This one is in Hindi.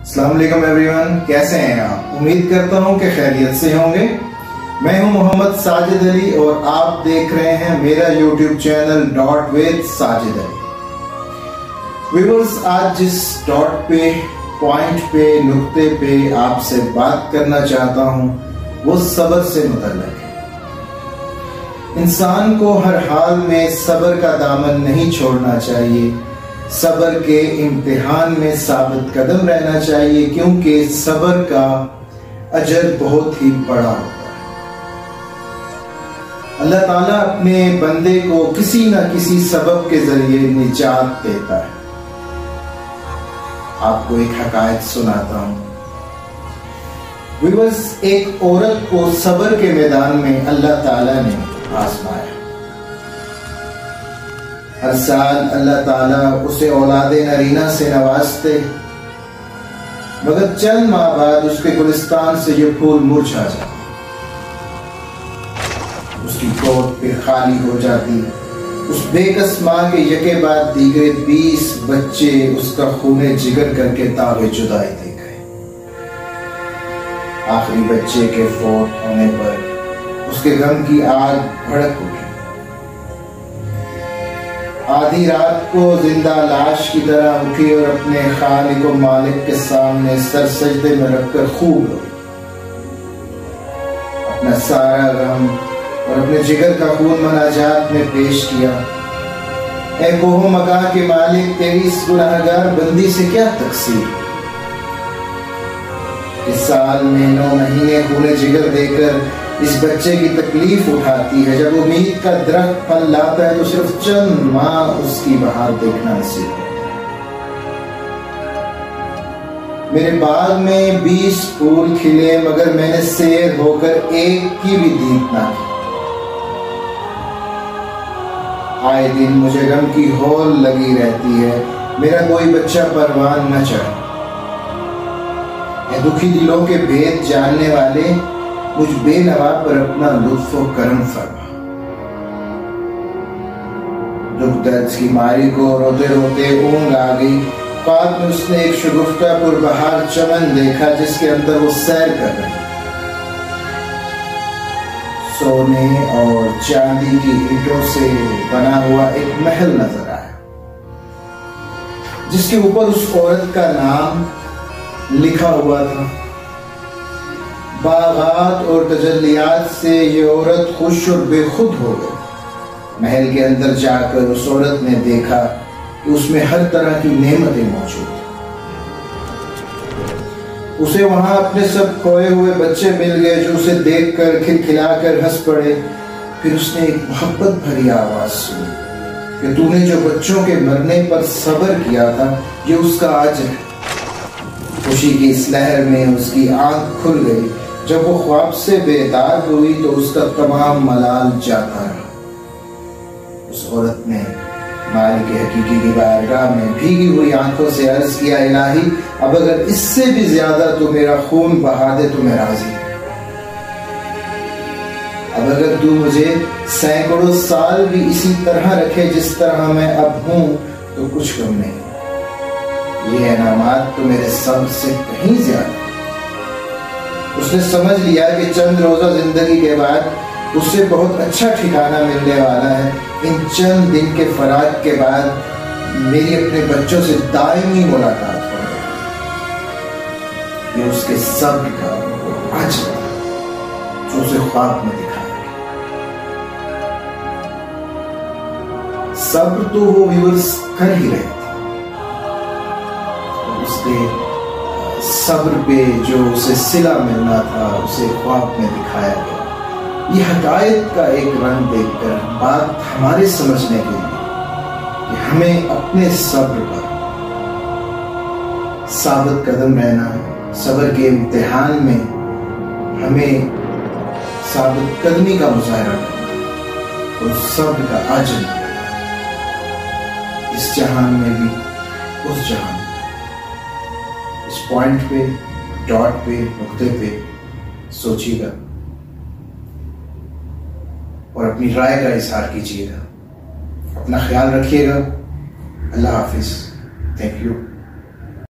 अस्सलाम वालेकुम एवरीवन, कैसे हैं आप? उम्मीद करता हूं कि खैरियत से होंगे। मैं हूं मोहम्मद साजिद अली और आप देख रहे हैं मेरा YouTube channel dot with Sajid Ali. Viewers, आज जिस डॉट पे, पॉइंट पे, नुक्ते पे आपसे बात करना चाहता हूं वो सब्र से मुतल्लिक है। इंसान को हर हाल में सब्र का दामन नहीं छोड़ना चाहिए, सब्र के इम्तिहान में साबित कदम रहना चाहिए, क्योंकि सब्र का अजर बहुत ही बड़ा होता है। अल्लाह ताला अपने बंदे को किसी न किसी सबब के जरिए निजात देता है। आपको एक हकायत सुनाता हूं। व्यूअर्स, एक औरत को सब्र के मैदान में अल्लाह ताला ने आजमाया। हर साल अल्लाह ताला उसे औलादे नरीना से नवाजते, मगर चंद माह बाद उसके गुलिस्तान से ये फूल मुरझा जाता, उसकी गोद फिर खाली हो जाती। उस बेकस माँ के यके बाद दीगरे 20 बच्चे उसका खूने जिगर करके तावे जुदाई दे गए। आखिरी बच्चे के फौत होने पर उसके गम की आग भड़क उठी। आधी रात को जिंदा लाश की तरह उठी और अपने खालिक व मालिक के सामने सर सजदे में रखकर खूब रोई। अपना सारा गम और अपने जिगर का खून मनाजात में पेश किया। ऐ कोहो मका के मालिक, तेरी इस गुनाहगार बंदी से क्या तकसीर? इस साल में 9 महीने खूने जिगर देकर इस बच्चे की तकलीफ उठाती है। जब उम्मीद का दरख्त फल लाता है तो सिर्फ चंद माह उसकी बहार देखना नसीब है। मेरे बाग में 20 फूल खिले, मगर मैंने सैर होकर एक की भी दीद ना की। आए दिन मुझे गम की हौल लगी रहती है, मेरा कोई बच्चा परवान न चढ़े। दुखी दिलों के भेद जानने वाले, मुझ बेनवा पर अपना लुत्फ व करम फरमा। दुख दर्द की मारी को रोते रोते ऊँग आ गई। ख्वाब में उसने एक शगुफ्ता पुरबहार चमन देखा, जिसके अंदर वो सैर कर रही। सोने और चांदी की ईंटों से बना हुआ एक महल नजर आया, जिसके ऊपर उस औरत का नाम लिखा हुआ था। बागात और तजल्लियात से ये औरत खुश और बेखुद हो गई। महल के अंदर जाकर उस औरत ने देखा कि उसमें हर तरह की नेमतें मौजूद हैं। उसे वहां अपने सब खोए हुए बच्चे मिल गए, जो उसे देखकर खिलखिलाकर हंस पड़े। फिर उसने एक मोहब्बत भरी आवाज सुनी कि तूने जो बच्चों के मरने पर सब्र किया था, ये उसका अजर है। खुशी की इस लहर में उसकी आंख खुल गई। जब वो ख्वाब से बेदार हुई तो उसका तमाम मलाल जाता रहा। उस औरत ने मालिक हकीकी की बारगाह में भीगी हुई आंखों से अर्ज किया, इलाही, अब अगर इससे भी ज्यादा तू मेरा खून बहा दे तो मैं राजी। अब अगर तू मुझे सैकड़ों साल भी इसी तरह रखे जिस तरह मैं अब हूं तो कुछ कम नहीं। ये इनामात तो मेरे सब्र से कहीं ज्यादा। उसने समझ लिया कि चंद रोजा जिंदगी के बाद उससे बहुत अच्छा ठिकाना मिलने वाला है। इन चंद दिन के फराग के बाद मेरी अपने बच्चों से दायमी मुलाकात हो गई। ये उसके सब्र का अजर जो उसे ख्वाब में दिखाया। सब्र तो वो व्यूअर्स कर ही रहे थे। उसके सब्र पे जो उसे सिला मिलना था उसे ख्वाब में दिखाया गया। ये हकायत का एक रंग देखकर बात हमारे समझने के लिए कि हमें अपने सब्र पर साबित कदम रहना, सब्र के इम्तिहान में हमें साबित कदमी का मुजाहरा करना और सब्र का अजर इस जहान में भी उस जहान। इस पॉइंट पे, डॉट पे, नुक्ते पे सोचिएगा और अपनी राय का इजहार कीजिएगा। अपना ख्याल रखिएगा। अल्लाह हाफिज। Thank you.